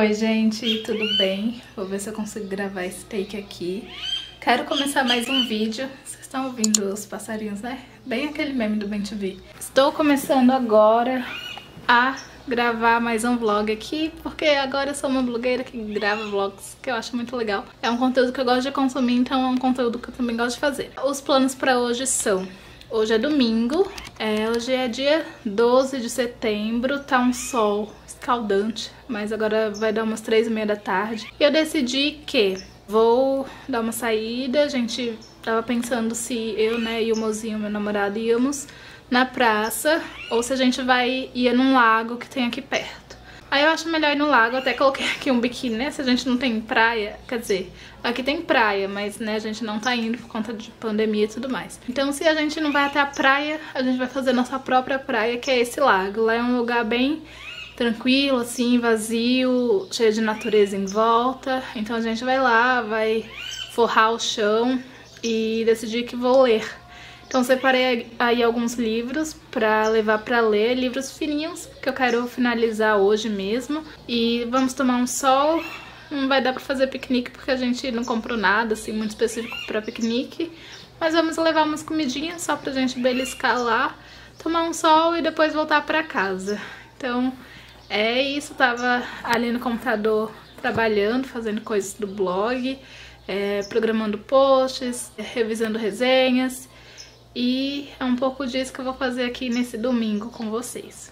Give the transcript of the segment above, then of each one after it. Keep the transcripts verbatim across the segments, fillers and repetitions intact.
Oi gente, tudo bem? Vou ver se eu consigo gravar esse take aqui. Quero começar mais um vídeo. Vocês estão ouvindo os passarinhos, né? Bem aquele meme do B T V. Estou começando agora a gravar mais um vlog aqui, porque agora eu sou uma blogueira que grava vlogs, que eu acho muito legal. É um conteúdo que eu gosto de consumir, então é um conteúdo que eu também gosto de fazer. Os planos pra hoje são... Hoje é domingo, é, hoje é dia doze de setembro, tá um sol escaldante, mas agora vai dar umas três e meia da tarde. E eu decidi que vou dar uma saída, a gente tava pensando se eu, né, e o mozinho, meu namorado, íamos na praça, ou se a gente vai ir num lago que tem aqui perto. Aí eu acho melhor ir no lago, até coloquei aqui um biquíni, né, se a gente não tem praia, quer dizer, aqui tem praia, mas né, a gente não tá indo por conta de pandemia e tudo mais. Então se a gente não vai até a praia, a gente vai fazer nossa própria praia, que é esse lago. Lá é um lugar bem tranquilo, assim, vazio, cheio de natureza em volta. Então a gente vai lá, vai forrar o chão e decidir que vou ler. Então separei aí alguns livros pra levar pra ler, livros fininhos, que eu quero finalizar hoje mesmo. E vamos tomar um sol. Não vai dar pra fazer piquenique porque a gente não comprou nada assim muito específico pra piquenique. Mas vamos levar umas comidinhas só pra gente beliscar lá, tomar um sol e depois voltar pra casa. Então é isso, tava ali no computador trabalhando, fazendo coisas do blog, é, programando posts, revisando resenhas. E é um pouco disso que eu vou fazer aqui nesse domingo com vocês.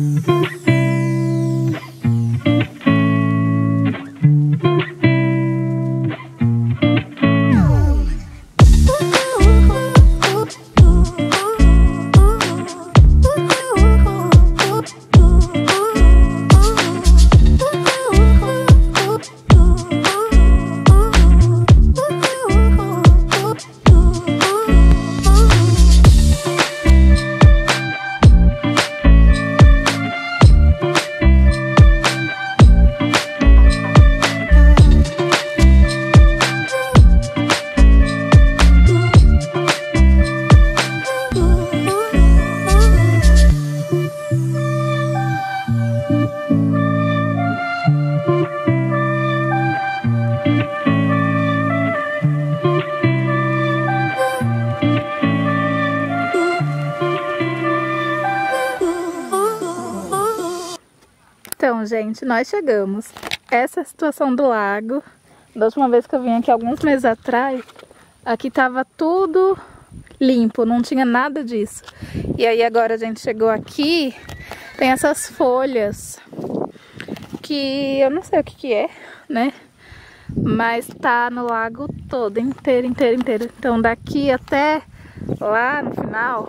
Então, gente, nós chegamos. Essa é a situação do lago. Da última vez que eu vim aqui, alguns meses atrás, aqui tava tudo limpo, não tinha nada disso. E aí agora a gente chegou aqui, tem essas folhas que eu não sei o que que é, né? Mas tá no lago todo, inteiro, inteiro, inteiro. Então daqui até lá no final,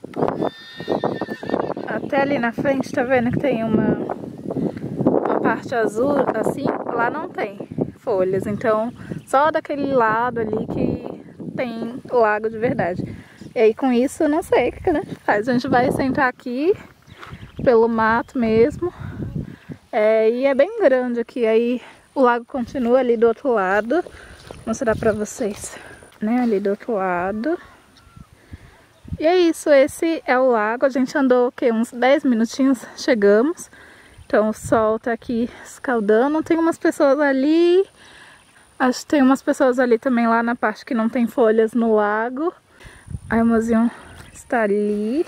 até ali na frente, tá vendo que tem uma... parte azul, assim, lá não tem folhas, então só daquele lado ali que tem lago de verdade. E aí com isso, não sei o que a gente faz, a gente vai sentar aqui pelo mato mesmo, é, e é bem grande aqui, aí o lago continua ali do outro lado, vou mostrar pra vocês, né, ali do outro lado. E é isso, esse é o lago, a gente andou, o quê, uns dez minutinhos, chegamos. Então o sol tá aqui escaldando, tem umas pessoas ali, acho que tem umas pessoas ali também lá na parte que não tem folhas no lago. Aí o mozinho está ali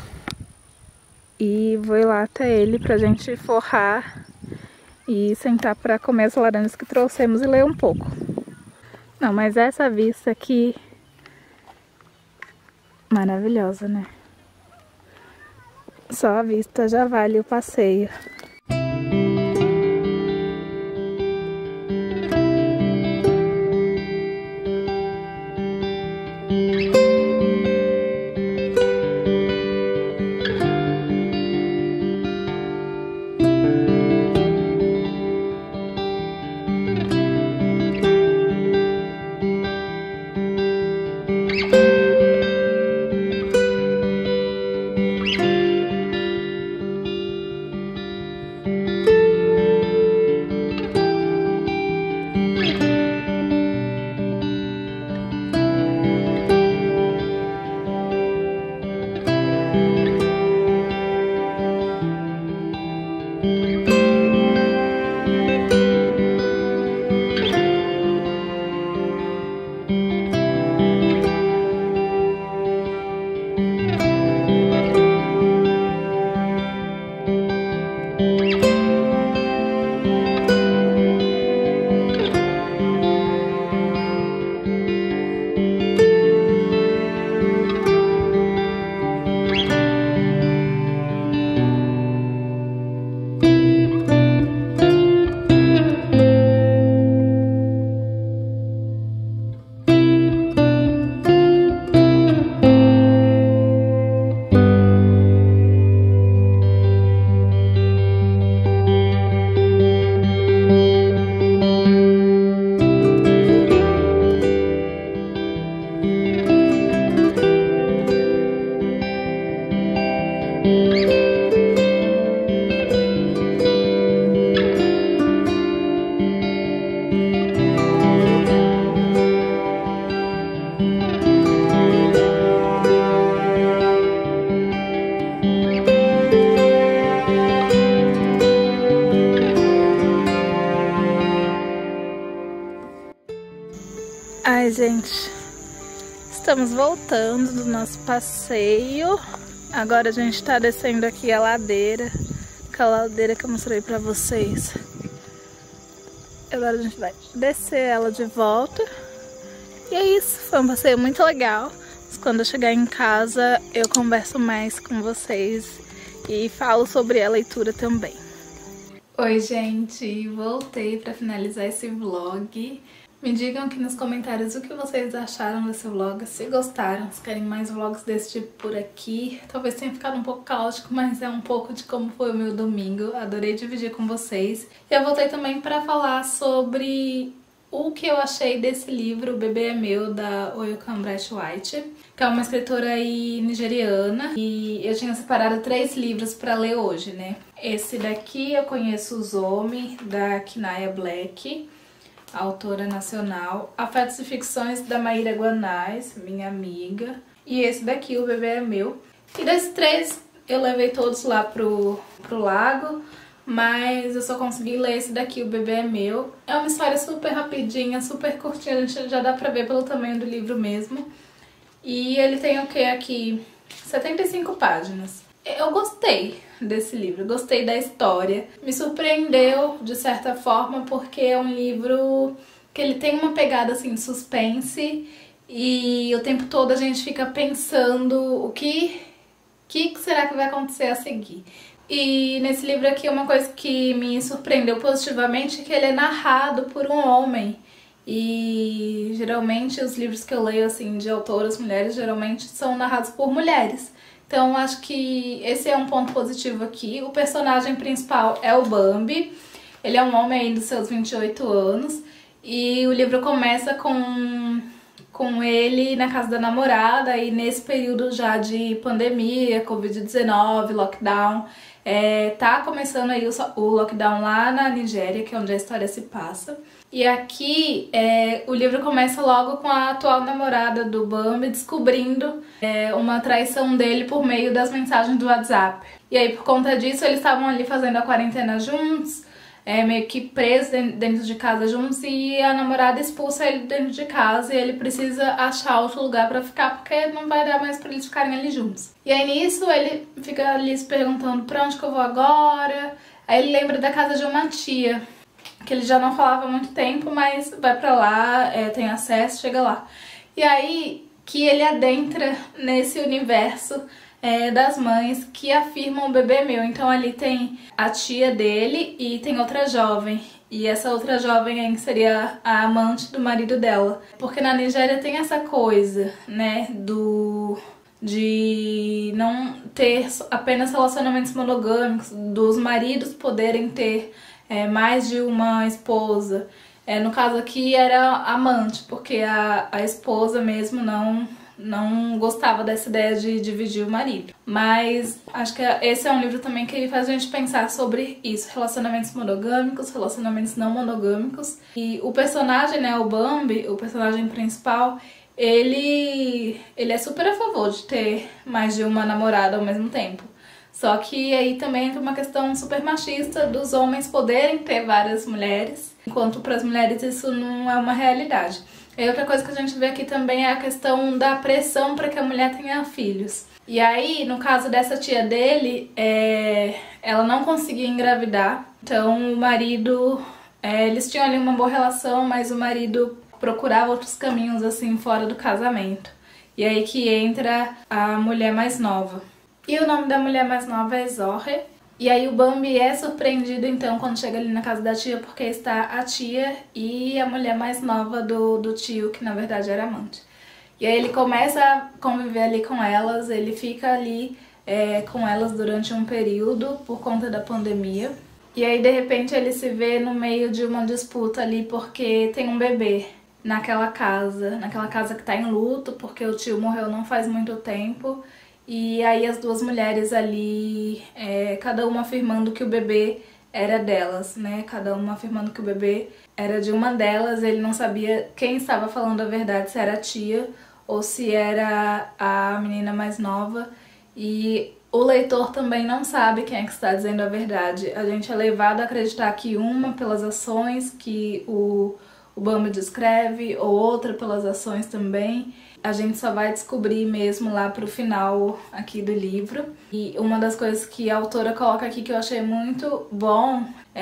e vou ir lá até ele pra gente forrar e sentar pra comer as laranjas que trouxemos e ler um pouco. Não, mas essa vista aqui, maravilhosa, né? Só a vista já vale o passeio. gente, estamos voltando do nosso passeio. Agora a gente tá descendo aqui a ladeira, aquela ladeira que eu mostrei pra vocês. Agora a gente vai descer ela de volta. E é isso, foi um passeio muito legal. Quando eu chegar em casa eu converso mais com vocês e falo sobre a leitura também. Oi gente, voltei pra finalizar esse vlog. Me digam aqui nos comentários o que vocês acharam desse vlog, se gostaram, se querem mais vlogs desse tipo por aqui. Talvez tenha ficado um pouco caótico, mas é um pouco de como foi o meu domingo. Adorei dividir com vocês. E eu voltei também para falar sobre o que eu achei desse livro, O Bebê é Meu, da Oyukan Braithwaite, que é uma escritora aí nigeriana. E eu tinha separado três livros para ler hoje, né? Esse daqui eu conheço, Os Homens, da Kinaya Black, autora nacional. Afetos e Ficções, da Maíra Guanais, minha amiga. E esse daqui, O Bebê é Meu. E desses três eu levei todos lá pro, pro lago, mas eu só consegui ler esse daqui, O Bebê é Meu. É uma história super rapidinha, super curtinha, a gente já dá pra ver pelo tamanho do livro mesmo. E ele tem o que aqui? setenta e cinco páginas. Eu gostei desse livro, gostei da história. Me surpreendeu de certa forma porque é um livro que ele tem uma pegada assim de suspense e o tempo todo a gente fica pensando o que, que será que vai acontecer a seguir. E nesse livro aqui uma coisa que me surpreendeu positivamente é que ele é narrado por um homem. E geralmente os livros que eu leio assim de autoras mulheres geralmente são narrados por mulheres. Então acho que esse é um ponto positivo aqui. O personagem principal é o Bambi. Ele é um homem aí dos seus vinte e oito anos. E o livro começa com, com ele na casa da namorada. E nesse período já de pandemia, covid dezenove, lockdown. É, tá começando aí o, o lockdown lá na Nigéria, que é onde a história se passa. E aqui é, o livro começa logo com a atual namorada do Bambi descobrindo é, uma traição dele por meio das mensagens do WhatsApp. E aí por conta disso eles estavam ali fazendo a quarentena juntos, é, meio que presos dentro de casa juntos, e a namorada expulsa ele dentro de casa e ele precisa achar outro lugar pra ficar porque não vai dar mais pra eles ficarem ali juntos. E aí nisso ele fica ali se perguntando pra onde que eu vou agora. Aí ele lembra da casa de uma tia, que ele já não falava há muito tempo, mas vai pra lá, é, tem acesso, chega lá. E aí que ele adentra nesse universo é, das mães que afirmam o bebê é meu. Então ali tem a tia dele e tem outra jovem. E essa outra jovem aí seria a amante do marido dela. Porque na Nigéria tem essa coisa, né, do... de não ter apenas relacionamentos monogâmicos, dos maridos poderem ter É, mais de uma esposa. É, no caso aqui era amante, porque a, a esposa mesmo não, não gostava dessa ideia de dividir o marido. Mas acho que esse é um livro também que faz a gente pensar sobre isso, relacionamentos monogâmicos, relacionamentos não monogâmicos. E o personagem, né, o Bambi, o personagem principal, ele, ele é super a favor de ter mais de uma namorada ao mesmo tempo. Só que aí também entra uma questão super machista dos homens poderem ter várias mulheres, enquanto para as mulheres isso não é uma realidade. E outra coisa que a gente vê aqui também é a questão da pressão para que a mulher tenha filhos. E aí, no caso dessa tia dele, é... ela não conseguia engravidar, então o marido... É, eles tinham ali uma boa relação, mas o marido procurava outros caminhos assim fora do casamento. E aí que entra a mulher mais nova. E o nome da mulher mais nova é Zorre. E aí o Bambi é surpreendido então quando chega ali na casa da tia, porque está a tia e a mulher mais nova do, do tio, que na verdade era amante. E aí ele começa a conviver ali com elas, ele fica ali é, com elas durante um período por conta da pandemia. E aí de repente ele se vê no meio de uma disputa ali porque tem um bebê naquela casa, naquela casa que tá em luto, porque o tio morreu não faz muito tempo. E aí as duas mulheres ali, é, cada uma afirmando que o bebê era delas, né? Cada uma afirmando que o bebê era de uma delas. Ele não sabia quem estava falando a verdade, se era a tia ou se era a menina mais nova. E o leitor também não sabe quem é que está dizendo a verdade. A gente é levado a acreditar que uma, pelas ações que o, o Bambi descreve, ou outra pelas ações também. A gente só vai descobrir mesmo lá pro final aqui do livro. E uma das coisas que a autora coloca aqui que eu achei muito bom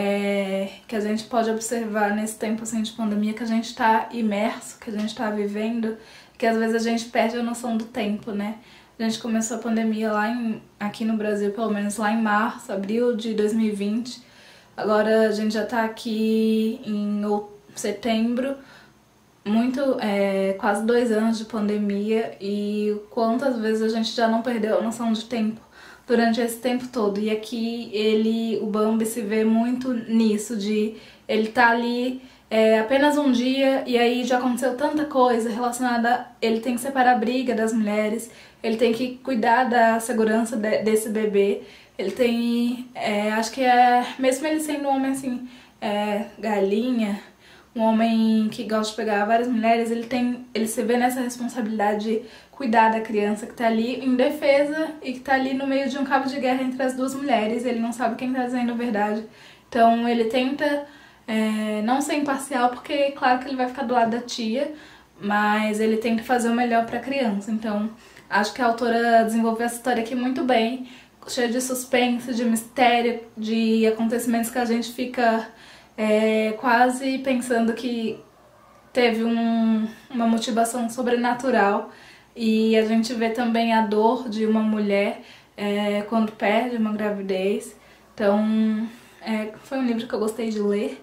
é que a gente pode observar nesse tempo assim, de pandemia, que a gente tá imerso, que a gente tá vivendo, que às vezes a gente perde a noção do tempo, né? A gente começou a pandemia lá em, aqui no Brasil, pelo menos lá em março, abril de dois mil e vinte. Agora a gente já tá aqui em setembro, muito, é, quase dois anos de pandemia, e quantas vezes a gente já não perdeu a noção de tempo durante esse tempo todo. E aqui ele, o Bambi se vê muito nisso, de ele tá ali é, apenas um dia e aí já aconteceu tanta coisa relacionada a ele tem que separar a briga das mulheres, ele tem que cuidar da segurança de, desse bebê, ele tem, é, acho que é, mesmo ele sendo um homem assim, é, galinha, um homem que gosta de pegar várias mulheres, ele tem, ele se vê nessa responsabilidade de cuidar da criança que tá ali em defesa e que tá ali no meio de um cabo de guerra entre as duas mulheres, ele não sabe quem tá dizendo a verdade. Então ele tenta é, não ser imparcial, porque claro que ele vai ficar do lado da tia, mas ele tenta fazer o melhor pra criança. Então acho que a autora desenvolveu essa história aqui muito bem, cheia de suspense, de mistério, de acontecimentos que a gente fica É, quase pensando que teve um, uma motivação sobrenatural, e a gente vê também a dor de uma mulher é, quando perde uma gravidez. Então é, foi um livro que eu gostei de ler,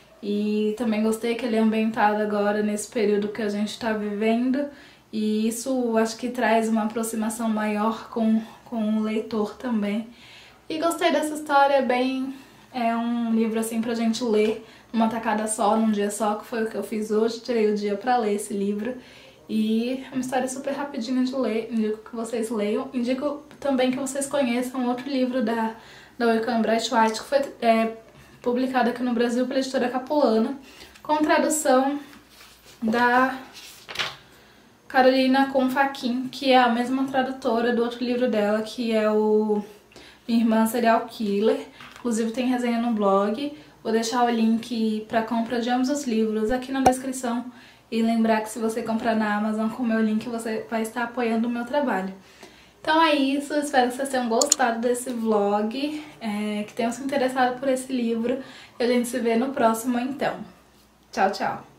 e também gostei que ele é ambientado agora nesse período que a gente está vivendo, e isso acho que traz uma aproximação maior com, com o leitor também. E gostei dessa história, bem... É um livro assim pra gente ler numa tacada só, num dia só, que foi o que eu fiz hoje. Tirei o dia pra ler esse livro. E é uma história super rapidinha de ler, indico que vocês leiam. Indico também que vocês conheçam outro livro da, da Wickham Braithwaite, que foi é, publicado aqui no Brasil pela editora Capulana, com tradução da Carolina Confaquin, que é a mesma tradutora do outro livro dela, que é o Minha Irmã Serial Killer. Inclusive tem resenha no blog. Vou deixar o link para compra de ambos os livros aqui na descrição. E lembrar que se você comprar na Amazon com o meu link, você vai estar apoiando o meu trabalho. Então é isso, espero que vocês tenham gostado desse vlog, é, que tenham se interessado por esse livro. E a gente se vê no próximo então. Tchau, tchau!